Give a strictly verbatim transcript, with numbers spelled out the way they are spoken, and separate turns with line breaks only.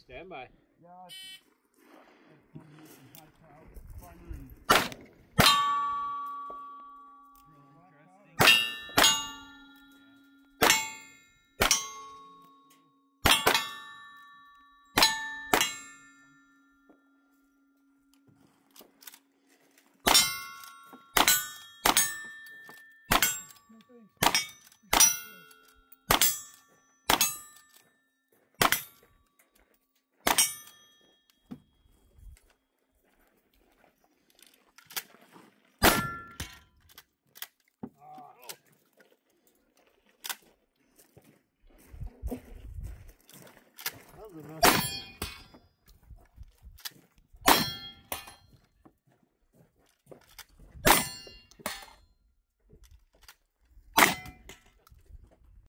Stand by.
Yeah, it's, it's fun here, some high trout, farmer and
That was enough